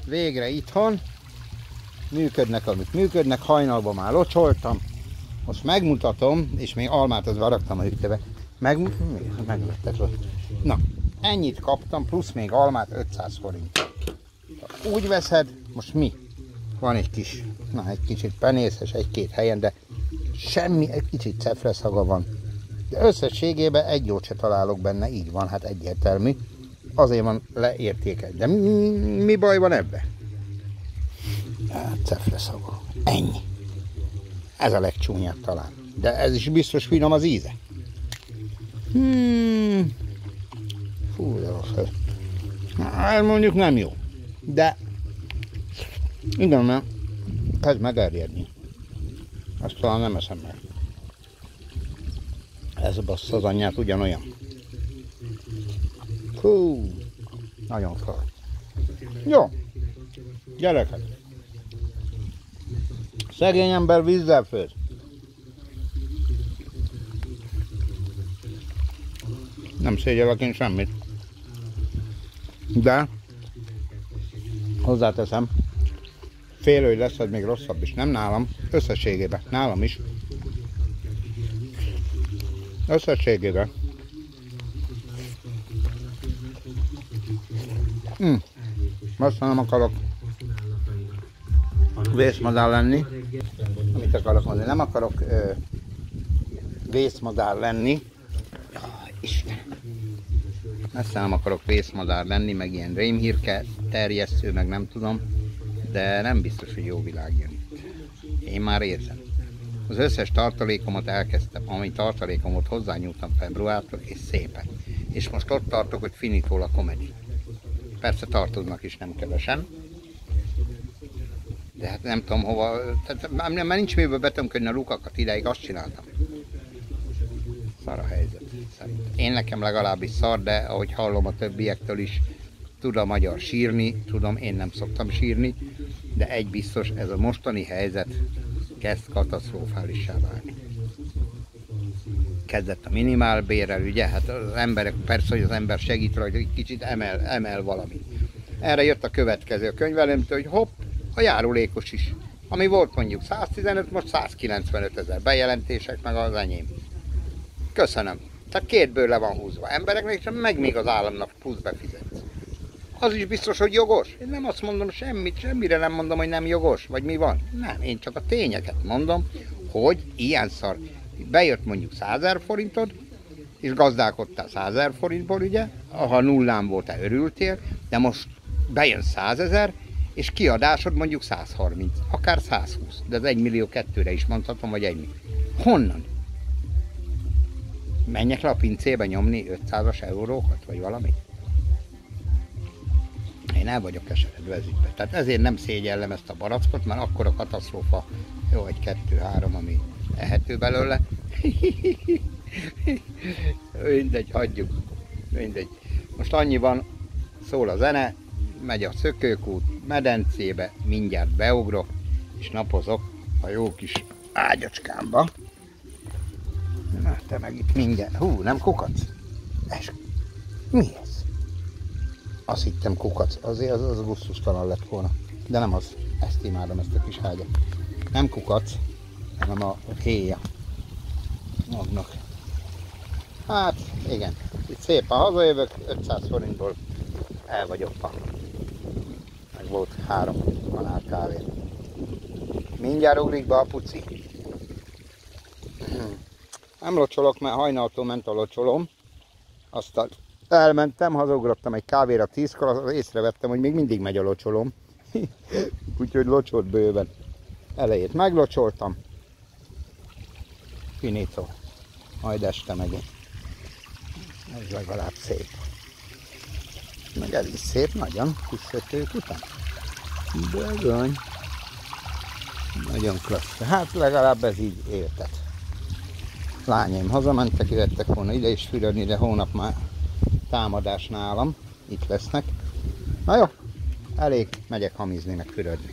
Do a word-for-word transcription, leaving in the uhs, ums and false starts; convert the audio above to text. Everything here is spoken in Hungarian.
végre itthon. Működnek, amik működnek. Hajnalban már locsoltam. Most megmutatom, és még almát az varaktam a hűtőbe. Meg, megvettek ott. Na, ennyit kaptam, plusz még almát ötszáz forint. Úgy veszed, most mi? Van egy kis, na egy kicsit penészes egy-két helyen, de semmi, egy kicsit cefreszaga van. De összességében egy jót se találok benne, így van, hát egyértelmű. Azért van leértékel. De mi, mi baj van ebben? Hát cefreszaga. Ennyi. Ez a legcsúnyabb talán. De ez is biztos finom az íze. Hmm. Fú, de rossz. Ez mondjuk nem jó. De igen, mert kezd megerjedni. Azt talán nem eszem meg. Ez bassza az anyját ugyanolyan. Hú, nagyon fel. Jó, gyerekek. Szegény ember vízzel főz. Nem szégyellek én semmit. De hozzáteszem, félő, hogy lesz ez még rosszabb is. Nem nálam, összességében. Nálam is. Összességében. Hm. Most nem akarok vészmadár lenni. Mit akarok mondani? Nem akarok ö, vészmadár lenni. Jaj, Isten! Messze nem akarok vészmadár lenni, meg ilyen rémhírke terjesztő, meg nem tudom. De nem biztos, hogy jó világ jön itt. Én már érzem. Az összes tartalékomat elkezdtem, ami tartalékom volt, hozzányúltam februártól, és szépen. És most ott tartok, hogy finitól a komedi. Persze tartoznak is nem kevesen. De hát nem tudom hova, tehát már nincs miből betömködni a lukakat, ideig azt csináltam. Szar a helyzet, szerintem. Én nekem legalábbis szar, de ahogy hallom a többiektől is, tud a magyar sírni, tudom, én nem szoktam sírni, de egy biztos, ez a mostani helyzet kezd katasztrofálissá válni. Kezdett a minimálbérrel, ugye, hát az emberek, persze, hogy az ember segít rajta, hogy kicsit emel, emel valamit. Erre jött a következő a könyvelemtől, hogy hopp, a járulékos is. Ami volt mondjuk száztizenöt, most százkilencvenöt ezer bejelentések, meg az enyém. Köszönöm. Tehát kétből le van húzva. Embereknek meg még az államnak plusz befizetsz. Az is biztos, hogy jogos. Én nem azt mondom semmit, semmire nem mondom, hogy nem jogos, vagy mi van. Nem, én csak a tényeket mondom, hogy ilyen szar. Bejött mondjuk százezer forintod, és gazdálkodtál százezer forintból, ugye? Ha nullán voltál, örültél, de most bejön százezer, és kiadásod mondjuk százharminc, akár százhúsz, de az egy millió kettőre is mondhatom, vagy egy millió. Honnan? Menjek le a pincébe nyomni ötszázas eurókat, vagy valami? Én el vagyok keseredve ez ügyben. Tehát ezért nem szégyellem ezt a barackot, mert akkor a katasztrófa, jó, egy kettő-három, ami ehető belőle. Mindegy, hagyjuk. Mindegy. Most annyi van, szól a zene, megy a szökőkút medencébe, mindjárt beugrok, és napozok a jó kis ágyacskámba. Na, te meg itt mindjárt. Hú, nem kukac? Ez... Mi ez? Azt hittem kukac, azért az, az gusztustalan lett volna. De nem az. Ezt imádom, ezt a kis ágyat. Nem kukac, hanem a héja magnak. Hát, igen. Itt szépen hazajövök, ötszáz forintból el vagyok pa. Meg volt három kanál kávé. Mindjárt ugrik be a puci. Nem locsolok, mert hajnaltól ment a locsolom. Aztán elmentem, hazaugrottam egy kávéra tízkor, az észrevettem, hogy még mindig megy a locsolom. Úgyhogy locsolt bőven. Elejét meglocsoltam. Finito. Majd este megint. Ez legalább szép. Meg ez is szép, nagyon kusszötők után. Bizony. Nagyon klassz. Hát legalább ez így éltet. Lányaim hazamentek, jöttek volna ide is fürödni, de hónap már támadás nálam. Itt lesznek. Na jó, elég, megyek hamizni, meg fürödni.